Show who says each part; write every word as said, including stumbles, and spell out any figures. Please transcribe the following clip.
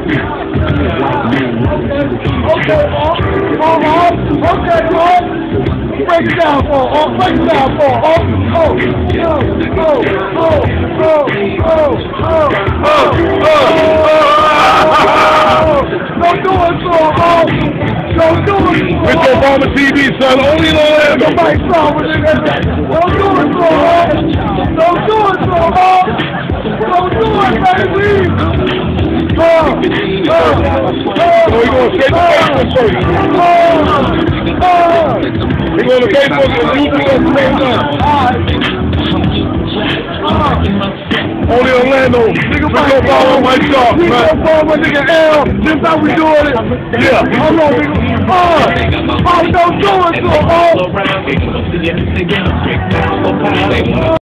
Speaker 1: Okay, Mark. Okay, Mark. Break it down for him. Break it down for him. Oh, oh, oh, oh, oh, oh, oh, oh, oh. Don't do it to him, Mark. Don't do it to him.
Speaker 2: Mister Obama T V, son. Only in Orlando.
Speaker 1: Somebody saw what they got. Don't do it to him, Mark. Don't do it to him, Mark. Don't do it, baby. Oh, oh, oh.
Speaker 2: So we going straight to Facebook first.
Speaker 1: Oh, oh.
Speaker 2: We going to Facebook and YouTube at the same time. Only Orlando. Nigga, Mister Obama, Mike Sharp, man.
Speaker 1: Mister Obama, nigga L. This how we doing it.
Speaker 2: Yeah.
Speaker 1: Hold on, nigga. Oh, oh, don't do it to him, oh.